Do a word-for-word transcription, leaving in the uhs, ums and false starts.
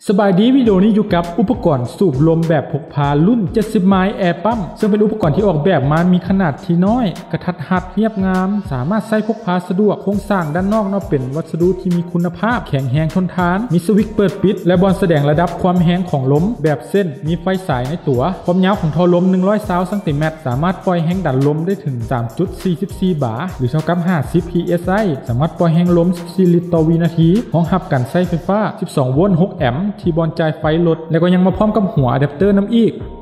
สบายดีวิดีโอนี้อยู่กับอุปกรณ์สูบลมแบบพกพารุ่นเจ็ดสิบไม้แอร์ปั๊มซึ่งเป็นอุปกรณ์ที่ออกแบบมามีขนาดที่น้อยกระทัดรัดเรียบงามสามารถใช้พกพาสะดวกโครงสร้างด้านนอกเนาะเป็นวัสดุที่มีคุณภาพแข็งแรงทนทานมีสวิตช์เปิดปิดและบอลแสดงระดับความแรงของลมแบบเส้นมีไฟสายในตัวความยาวของท่อลมหนึ่งร้อยยี่สิบเซนติเมตรสามารถปล่อยแรงดันลมได้ถึง สามจุดสี่สี่บาร์หรือเท่ากับห้าสิบ พี เอส ไอ สามารถปล่อยแรงลมสิบสี่ลิตรต่อวินาทีรองรับการใช้ไฟฟ้าสิบสองโวลต์หกแอมป์ที่บอลจ่ายไฟลดแล้วก็ยังมาพร้อมกับหัวอะแดปเตอร์น้ำอีก